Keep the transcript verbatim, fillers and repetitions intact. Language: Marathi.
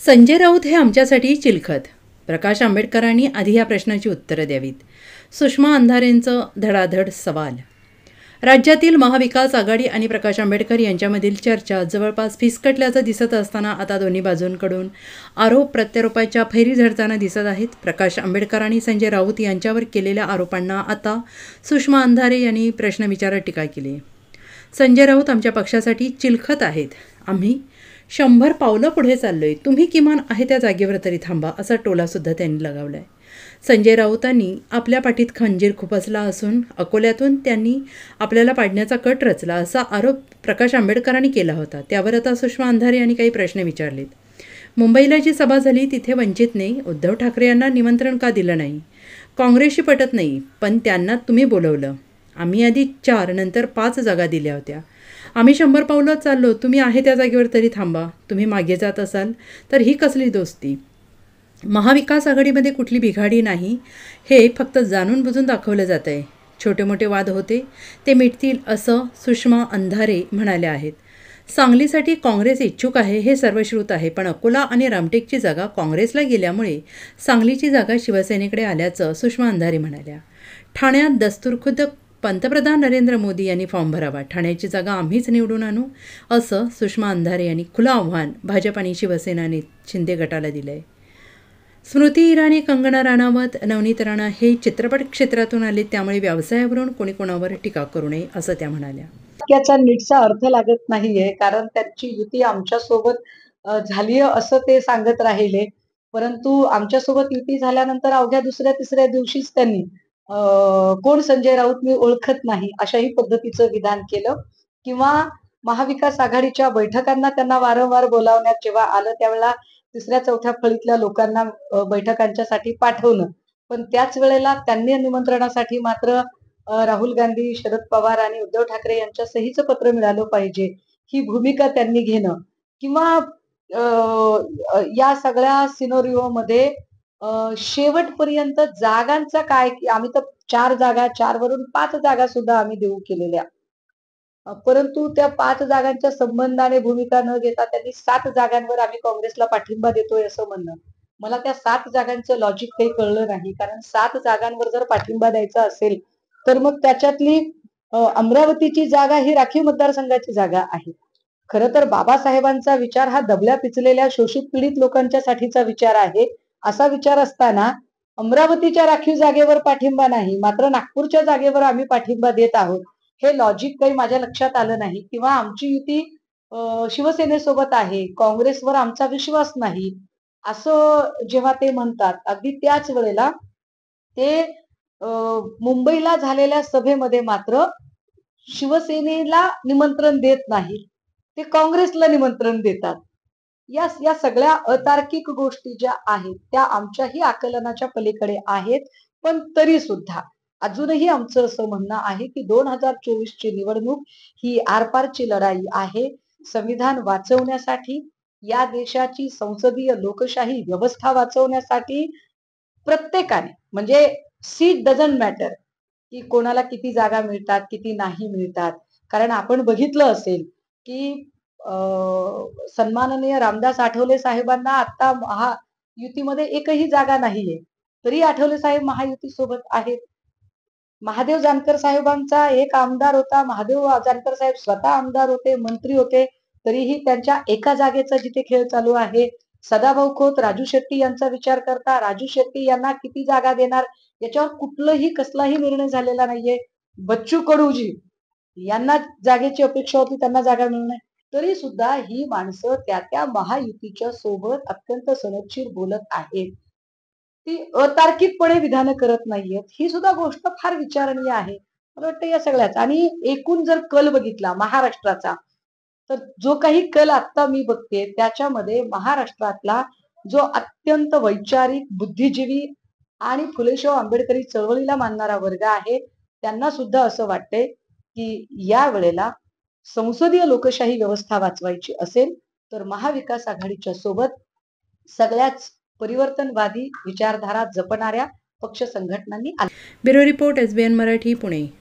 संजय राऊत हे आमच्यासाठी चिलखत. प्रकाश आंबेडकरांनी आधी या प्रश्नाची उत्तरं द्यावीत. सुषमा अंधारेंचं धडाधड सवाल. राज्यातील महाविकास आघाडी आणि प्रकाश आंबेडकर यांच्यामधील चर्चा जवळपास फिसकटल्याचं दिसत असताना आता दोन्ही बाजूंकडून आरोप प्रत्यारोपाच्या फैरी झडताना दिसत आहेत. प्रकाश आंबेडकर आणि संजय राऊत यांच्यावर केलेल्या आरोपांना आता सुषमा अंधारे यांनी प्रश्न विचारत टीका केली. संजय राऊत आमच्या पक्षासाठी चिलखत आहेत. आम्ही शंभर पावलं पुढे चाललोय. तुम्ही किमान आहे त्या जागेवर तरी थांबा, असा टोलासुद्धा त्यांनी लगावला आहे. संजय राऊतांनी आपल्या पाठीत खंजीर खुपसला असून अकोल्यातून त्यांनी आपल्याला पाडण्याचा कट रचला असा आरोप प्रकाश आंबेडकरांनी केला होता. त्यावर आता सुषमा अंधारे यांनी काही प्रश्न विचारलेत. मुंबईला जी सभा झाली तिथे वंचितने उद्धव ठाकरे यांना निमंत्रण का दिलं नाही? काँग्रेसशी पटत नाही, पण त्यांना तुम्ही बोलवलं. आम्ही आधी चार नंतर पाच जागा दिल्या होत्या. आम्ही शंभर पावलं चाललो, तुम्ही आहे त्या जागेवर तरी थांबा. तुम्ही मागे जात असाल तर ही कसली दोस्ती? महाविकास आघाडीमध्ये कुठली बिघाडी नाही, हे फक्त जाणून बुजून दाखवलं जात आहे. छोटे मोठे वाद होते ते मिटतील असं सुषमा अंधारे म्हणाल्या आहेत. सांगलीसाठी काँग्रेस इच्छुक आहे हे सर्वश्रुत आहे, पण अकोला आणि रामटेकची जागा काँग्रेसला गेल्यामुळे सांगलीची जागा शिवसेनेकडे आल्याचं सुषमा अंधारे म्हणाल्या. ठाण्यात दस्तूरखुद्द पंतप्रधान नरेंद्र मोदी यांनी फॉर्म भरावा. ठाण्याची जागा आम्हीच निवडून आणू असं सुषमा अंधारे यांनी खुलं आव्हान भाजप आणि शिवसेनाने शिंदे गटाला दिलं आहे. स्मृती इराणी, कंगना राणावत, नवनीत राणा हे चित्रपट क्षेत्रातून आले, त्यामुळे व्यवसायावरून कोणी कोणावर टीका करू नये असं त्या म्हणाल्या. त्याचा नीटचा अर्थ लागत नाहीये, कारण त्यांची युती आमच्या सोबत झाली असं ते सांगत राहिले. परंतु आमच्या सोबत युती झाल्यानंतर अवघ्या दुसऱ्या तिसऱ्या दिवशीच त्यांनी कोण संजय राऊत मी ओळखत नाही अशाही पद्धतीचं विधान केलं. किंवा महाविकास आघाडीच्या बैठकांना त्यांना वारंवार बोलावण्यात जेव्हा आलं त्यावेळेला तिसऱ्या चौथ्या फळीतल्या लोकांना बैठकांच्यासाठी पाठवलं, पण त्याच वेळेला त्यांनी निमंत्रणासाठी मात्र राहुल गांधी, शरद पवार आणि उद्धव ठाकरे यांच्या सहीचं पत्र मिळालं पाहिजे ही भूमिका त्यांनी घेणं. किंवा या सगळ्या सिनोरिओमध्ये शेवटपर्यंत जागांचा काय, की आम्ही तर चार जागा चार वरून पाच जागा सुद्धा आम्ही देऊ केलेल्या, परंतु त्या पाच जागांच्या संबंधाने भूमिका न घेता त्यांनी सात जागांवर आम्ही काँग्रेसला पाठिंबा देतोय असं म्हणणं, मला त्या सात जागांचं लॉजिक काही कळलं नाही. कारण सात जागांवर जर पाठिंबा द्यायचा असेल तर मग त्याच्यातली अमरावतीची जागा ही राखीव मतदारसंघाची जागा आहे. खरं तर बाबासाहेबांचा विचार हा दबल्या पिचलेल्या शोषित पीडित लोकांच्या साठीचा विचार आहे. असा विचार असताना अमरावतीच्या राखीव जागेवर पाठिंबा नाही, मात्र नागपूरच्या जागेवर आम्ही पाठिंबा देत आहोत, हे लॉजिक काही माझ्या लक्षात आलं नाही. किंवा आमची युती शिवसेनेसोबत आहे, काँग्रेसवर आमचा विश्वास नाही असं जेव्हा ते म्हणतात, अगदी त्याच वेळेला ते मुंबईला झालेल्या सभेमध्ये मात्र शिवसेनेला निमंत्रण देत नाही, ते काँग्रेसला निमंत्रण देतात. या या सगळ्या अतार्किक गोष्टी ज्या आहेत त्या आमच्याही आकलनाच्या पलीकडे आहेत. पण तरी सुद्धा अजूनही आमचं असं म्हणणं आहे की दोन हजार चोवीस ची निवडणूक ही आरपारची लढाई आहे. संविधान वाचवण्यासाठी, या देशाची संसदीय लोकशाही व्यवस्था वाचवण्यासाठी प्रत्येकाने, म्हणजे सीट डझंट मॅटर की कोणाला किती जागा मिळतात किती नाही मिळतात. कारण आपण बघितलं असेल की सन्माननीय रामदास आठवले साहेबांना आता महायुतीमध्ये एकही जागा नाहीये, तरी आठवले साहेब महायुती सोबत आहेत. महादेव जानकर साहेबांचा एक आमदार होता, महादेव जानकर साहेब स्वतः आमदार होते, मंत्री होते, तरीही त्यांच्या एका जागेचा जिथे खेळ चालू आहे. सदाभाऊ खोत, राजू शेट्टी यांचा विचार करता राजू शेट्टी यांना किती जागा देणार याच्यावर कुठलंही कसलाही निर्णय झालेला नाहीये. बच्चू कडूजी यांना जागेची अपेक्षा होती, त्यांना जागा मिळणार, तरी सुद्धा ही माणसं त्या त्या महायुतीच्या सोबत अत्यंत सनदशीर बोलत आहेत. ती अतार्किकपणे विधानं करत नाहीयेत, ही सुद्धा गोष्ट फार विचारणीय आहे. मला वाटतं या सगळ्याच. आणि एकूण जर कल बघितला महाराष्ट्राचा, तर जो काही कल आता मी बघते त्याच्यामध्ये महाराष्ट्रातला जो अत्यंत वैचारिक, बुद्धिजीवी आणि फुलेशाह आंबेडकरी चळवळीला मानणारा वर्ग आहे, त्यांना सुद्धा असं वाटतंय की या वेळेला संसदीय लोकशाही व्यवस्था वाचवायची असेल तर महाविकास आघाडीच्या सोबत सगळ्याच परिवर्तनवादी विचारधारा जपणाऱ्या पक्ष संघटनांनी. Bureau report, S B N Marathi, Pune.